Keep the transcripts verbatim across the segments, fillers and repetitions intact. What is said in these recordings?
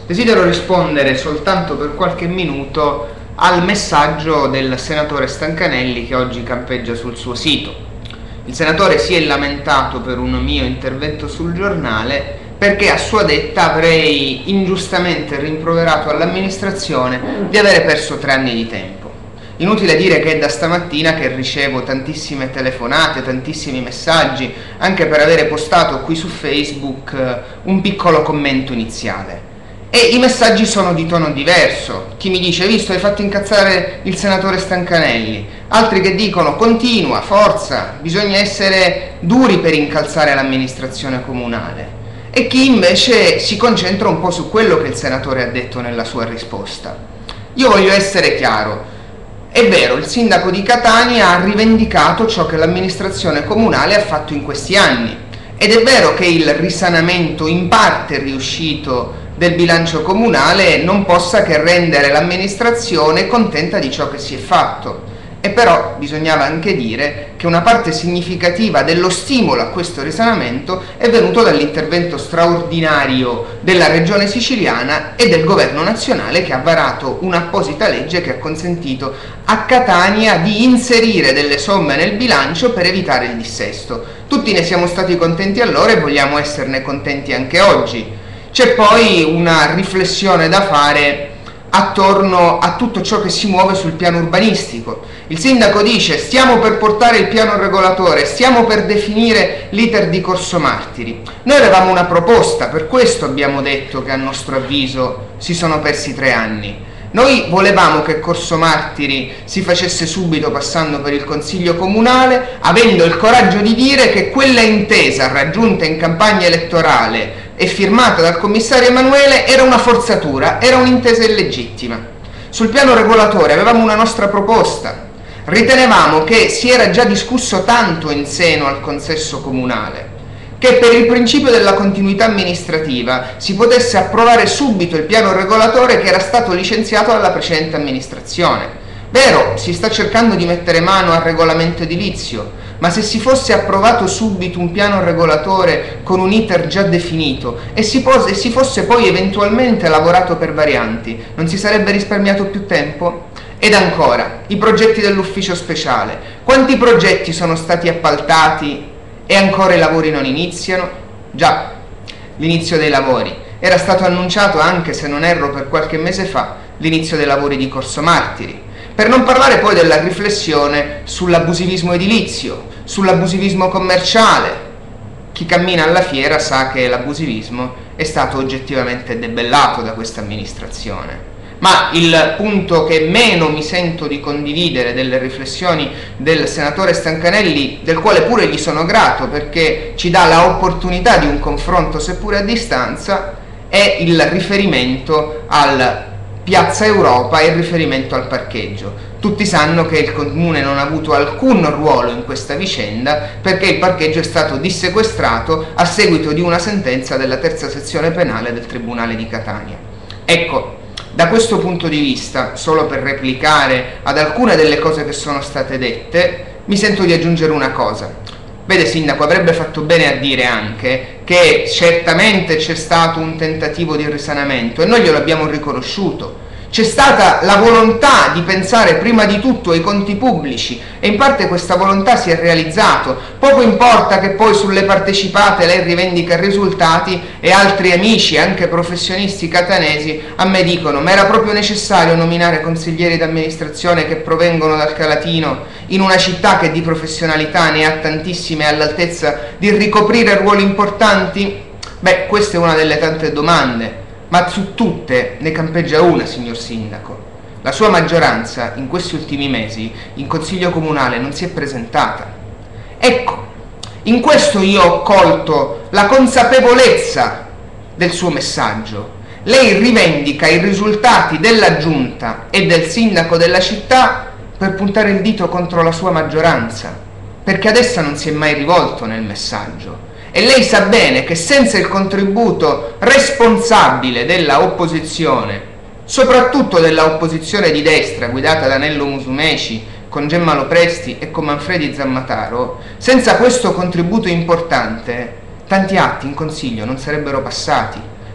Desidero rispondere soltanto per qualche minuto al messaggio del senatore Stancanelli che oggi campeggia sul suo sito. Il senatore si è lamentato per un mio intervento sul giornale perché a sua detta avrei ingiustamente rimproverato all'amministrazione di avere perso tre anni di tempo. Inutile dire che è da stamattina che ricevo tantissime telefonate, tantissimi messaggi, anche per avere postato qui su Facebook un piccolo commento iniziale. E i messaggi sono di tono diverso. Chi mi dice: visto, hai fatto incazzare il senatore Stancanelli. Altri che dicono: continua, forza, bisogna essere duri per incalzare l'amministrazione comunale. E chi invece si concentra un po' su quello che il senatore ha detto nella sua risposta. Io voglio essere chiaro. È vero, il sindaco di Catania ha rivendicato ciò che l'amministrazione comunale ha fatto in questi anni. Ed è vero che il risanamento in parte riuscito del bilancio comunale non possa che rendere l'amministrazione contenta di ciò che si è fatto. E però bisognava anche dire che una parte significativa dello stimolo a questo risanamento è venuto dall'intervento straordinario della regione siciliana e del governo nazionale, che ha varato un'apposita legge che ha consentito a Catania di inserire delle somme nel bilancio per evitare il dissesto. Tutti ne siamo stati contenti allora e vogliamo esserne contenti anche oggi. C'è poi una riflessione da fare attorno a tutto ciò che si muove sul piano urbanistico. Il sindaco dice: stiamo per portare il piano regolatore, stiamo per definire l'iter di Corso Martiri. Noi avevamo una proposta, per questo abbiamo detto che a nostro avviso si sono persi tre anni. Noi volevamo che Corso Martiri si facesse subito passando per il Consiglio Comunale, avendo il coraggio di dire che quella intesa raggiunta in campagna elettorale e firmata dal commissario Emanuele era una forzatura, era un'intesa illegittima. Sul piano regolatore avevamo una nostra proposta. Ritenevamo che si era già discusso tanto in seno al consesso comunale che per il principio della continuità amministrativa si potesse approvare subito il piano regolatore che era stato licenziato dalla precedente amministrazione. Vero, si sta cercando di mettere mano al regolamento edilizio, ma se si fosse approvato subito un piano regolatore con un iter già definito e si, pos- e si fosse poi eventualmente lavorato per varianti, non si sarebbe risparmiato più tempo? Ed ancora, i progetti dell'ufficio speciale. Quanti progetti sono stati appaltati e ancora i lavori non iniziano? Già, l'inizio dei lavori. Era stato annunciato, anche se non erro per qualche mese fa, l'inizio dei lavori di Corso Martiri. Per non parlare poi della riflessione sull'abusivismo edilizio, sull'abusivismo commerciale. Chi cammina alla fiera sa che l'abusivismo è stato oggettivamente debellato da questa amministrazione. Ma il punto che meno mi sento di condividere delle riflessioni del senatore Stancanelli, del quale pure gli sono grato perché ci dà l'opportunità di un confronto seppure a distanza, è il riferimento al Piazza Europa e il riferimento al parcheggio. Tutti sanno che il Comune non ha avuto alcun ruolo in questa vicenda perché il parcheggio è stato dissequestrato a seguito di una sentenza della terza sezione penale del Tribunale di Catania. Ecco, da questo punto di vista, solo per replicare ad alcune delle cose che sono state dette, mi sento di aggiungere una cosa. Vede, sindaco, avrebbe fatto bene a dire anche che certamente c'è stato un tentativo di risanamento e noi glielo abbiamo riconosciuto. C'è stata la volontà di pensare prima di tutto ai conti pubblici e in parte questa volontà si è realizzato. Poco importa che poi sulle partecipate lei rivendica risultati e altri amici, anche professionisti catanesi, a me dicono: ma era proprio necessario nominare consiglieri d'amministrazione che provengono dal Calatino in una città che di professionalità ne ha tantissime, all'altezza di ricoprire ruoli importanti? Beh, questa è una delle tante domande. Ma su tutte ne campeggia una, signor sindaco. La sua maggioranza in questi ultimi mesi in Consiglio Comunale non si è presentata. Ecco, in questo io ho colto la consapevolezza del suo messaggio. Lei rivendica i risultati della giunta e del sindaco della città per puntare il dito contro la sua maggioranza, perché ad essa non si è mai rivolto nel messaggio. E lei sa bene che senza il contributo responsabile della opposizione, soprattutto della opposizione di destra guidata da Nello Musumeci, con Gemma Lopresti e con Manfredi Zammataro, senza questo contributo importante tanti atti in Consiglio non sarebbero passati.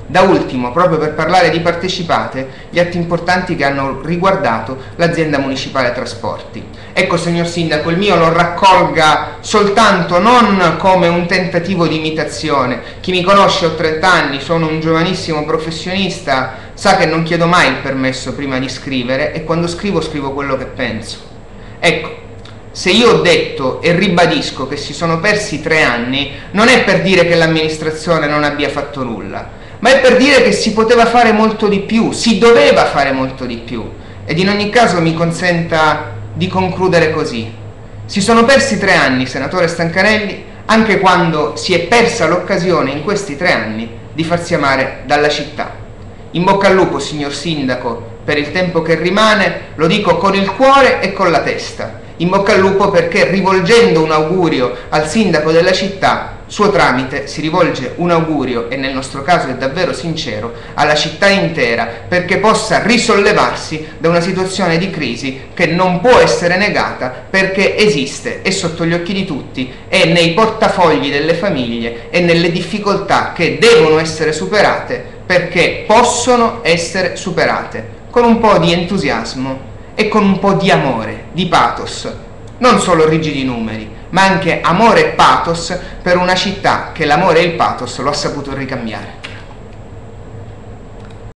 Da ultimo, proprio per parlare di partecipate, gli atti importanti che hanno riguardato l'azienda municipale trasporti. Ecco, signor Sindaco, il mio lo raccolga soltanto non come un tentativo di imitazione. Chi mi conosce, ho trenta anni, sono un giovanissimo professionista, sa che non chiedo mai il permesso prima di scrivere e quando scrivo scrivo quello che penso. Ecco, se io ho detto e ribadisco che si sono persi tre anni, non è per dire che l'amministrazione non abbia fatto nulla, ma è per dire che si poteva fare molto di più, si doveva fare molto di più. Ed in ogni caso mi consenta di concludere così. Si sono persi tre anni, senatore Stancanelli, anche quando si è persa l'occasione in questi tre anni di farsi amare dalla città. In bocca al lupo, signor Sindaco, per il tempo che rimane, lo dico con il cuore e con la testa. In bocca al lupo perché, rivolgendo un augurio al sindaco della città, suo tramite si rivolge un augurio, e nel nostro caso è davvero sincero, alla città intera, perché possa risollevarsi da una situazione di crisi che non può essere negata, perché esiste, è sotto gli occhi di tutti, è nei portafogli delle famiglie e nelle difficoltà che devono essere superate, perché possono essere superate, con un po' di entusiasmo e con un po' di amore, di pathos, non solo rigidi numeri, ma anche amore e pathos per una città che l'amore e il pathos lo ha saputo ricambiare.